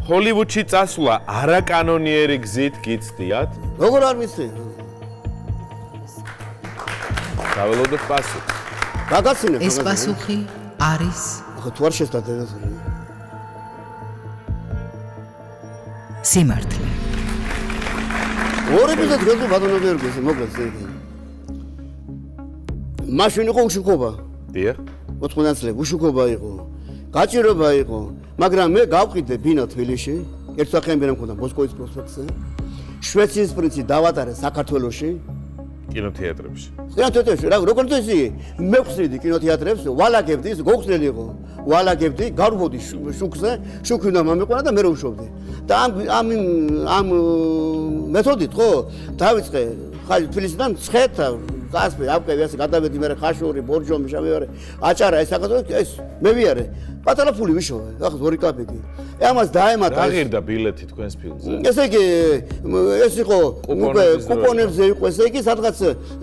ჰოლივუდში წასვლა არაკანონიერი გზით გიცდიათ? როგორ არ მისცი? დაველოდოთ პასუხი. გაგაცინებ. ეს პასუხი არის ხო თუ არ შეცდათ სიმართლე. ორი ეპიზოდი გქონდა ბატონო გიორგის მოკლედ ზეგი. მაშინ იყო უშუქობა. დიახ. 90 წლებში უშუქობა იყო. გაჭირობა იყო, მაგრამ მე გავყიდე ბინა თბილისში, ერთ სახეები რა მქონდა მოსკოვის პროსპექტზე. შვეიცარიის პრინცი დავატარე საქართველოში. კინოთეატრებში. კინოთეატრებში, როგორ თვისი? მე ვხსნიდი კინოთეატრებს, ვალაგებდი, ის გოხსნელი იყო. ვალაგებდი, გარბოდი შუქზე, შუქი უნდა მომიყვანა და მე რო ვშობდი. და ამ მეთოდით ხო, დავიწყე ხალი თბილისიდან ცხეთა გასპე აბკები ასე გადავედი მე ხაშური ბორჯომი შევიარე აჭარა ეს საკუთრებით ეს მე ვიარე პატარა ფული ვიშოვე ახლა 2 კაპიკი ამას დაემატა რა ღირდა ბილეთი თქვენს ფილმზე ესე იგი ეს იყო უკვე კუპონებზე იყო ესე იგი სადღაც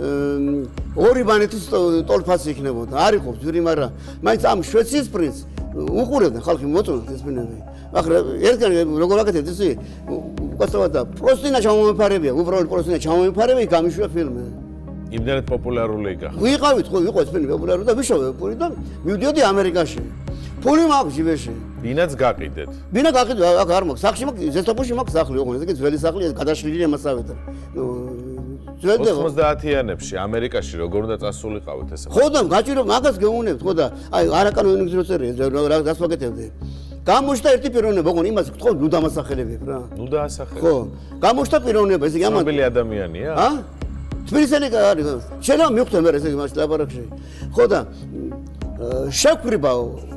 2 ბანეთის ტოლფასი იქნებოდა არ იყო ძვირი მაგრამ მაინც ამ შვეიცარიის პრინც უყურებდნენ ხალხი მოწონათ ეს ფილმები ახლა ერთგან როგორ აკეთებთ ისი უკაცრავად და პროსტინა ჩამომეფარებია უბრალოდ პროსტინა ჩამომეფარებია გამიშვა ფილმი იმდენად პოპულარული გახდა. ვიყავით ხო, იყო ეს ფილმი პოპულარული და ვიშოვე ფული და მივდიოდი ამერიკაში. ფული მაქვს ჯიბეში. ბინაც გაყიდეთ. ბინა გაყიდე, აქ არ მაქვს. სახლში მაქვს, ზესტაფონში მაქვს სახლი, ოღონდ ეს ძველი სახლი, გადაშლილი ამასავეთა. ძველი 90-იანებში ამერიკაში როგორ უნდა წასულიყავით ესე? ხო და გაჭირო, მაგას გეუნებთ ხო და აი არაკანონიერი გზით როწერია, რას ვაკეთებდი. გამოშთა ერთი პიროვნება, ოღონდ იმას გთხოვ, ნუ დამასახელებებ რა. ნუ დაასახელებ. ხო, გამოშთა პიროვნება, ესე იგი ამან ცნობილი ადამიანია? ა? თბილისელი არის. შეიძლება მივხვდე მე ესე იგი მას ლაბორატორიაში. ხო და შევკრიბა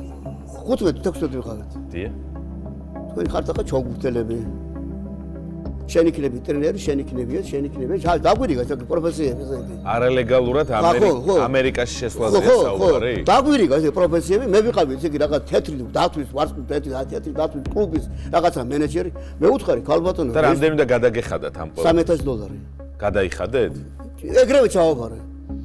15-16 ვიყავით. დიახ. თქვენ ხართ ახლა ჩოგურთელები. შენ იქნები ტრენერი, შენ იქნებიო, შენ იქნებიო. დაგვირიგა ეს პროფესიები ესე იგი. არალეგალურად ამერიკაში შესვლაზე საუბარი? დაგვირიგა ეს პროფესიები, მე ვიყავი ესე იგი რაღაც თეთრი დათვის, ვარსკვლავი თეთრი დათვის კლუბის რაღაცა მენეჯერი. მე უთხარი ქალბატონო. და რამდენი უნდა გადაგეხადათ ამ $3,000 გადაიხადეთ? ეგრევე ჩავაბარე.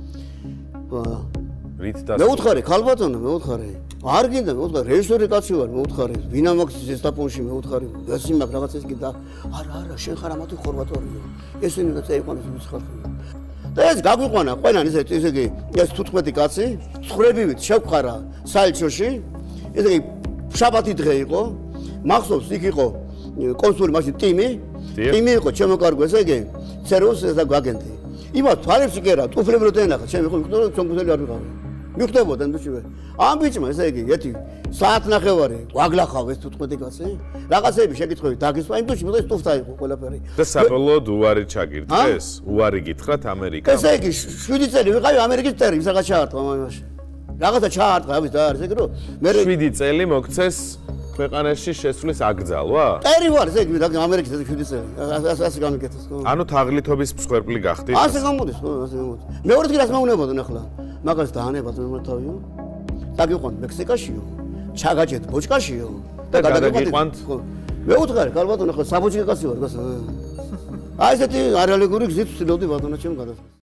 რით და მე უთხარი ქალბატონო, მე უთხარი. არ გინდა მე უთხარი რეჟისორი კაცი ვარ, მე უთხარი. ვინა მაქვს ზესტაფონში მე უთხარი. გასი მაგ რაღაც ეს კი და არა, შენ ხარ ამათი ხორვატორიო. ესენი და წაიყვანეს ის ხალხი. და ეს გაგვიყვანა ყველანი ესე იგი ეს 15 კაცი, ცხრებივით შევხარა საელჩოში. ესე იგი შაბათი დღე იყო. მახსოვს იქ იყო კონსული მაშინ ტიმი იყო ჩემო კარგო ესე იგი ცეროს ეს აგენტი. იმათ თვალებს იქერა, ტუფლები რო დენახა, ჩემი ხო ვიქნო კონკრეტული არ ვიყავი. მიხდებოდა ნუჩივე. ამ ბიჭმა ესე იგი ერთი საათნახევარი ვაგლახავ ეს 15 კაცი. რაღაცები შეკითხვები დაგისვა, იმ დროში მე სტუფთა იყო ყველაფერი. და საბოლოოდ უარი ჩაგირთეს? უარი გითხრათ ამერიკამ? ესე იგი 7 წელი ვიყავი ამერიკის ტერი, ვისაღაც ჩაარტყა მამაში. რაღაცა ჩაარტყა, ამის და არის ეგ რო მე 7 წელი მოგცეს ქვეყანაში შესვლის აკრძალვა? ტერი ვარ ესე იგი ამერიკის 7 წელი. ასე გამიკეთეს ხო? ანუ თაღლითობის მსხვერპლი გახდით? ასე გამოდის ხო, ასე გამოდის. მეორე დღე რას მეუნებოდონ ახლა? მაგას დაანებათ მე თავიო. დაგიყვანთ მექსიკაშიო. ჩაგაჭეთ ბოჭკაშიო და გადაგიყვანთ. მე უთხარი ქალბატონო ახლა საბოჭკე კაცი ვარ გასა. აი ესეთი არალეგური გზით ვცდილობდი ბატონო ჩემ გადასვლას.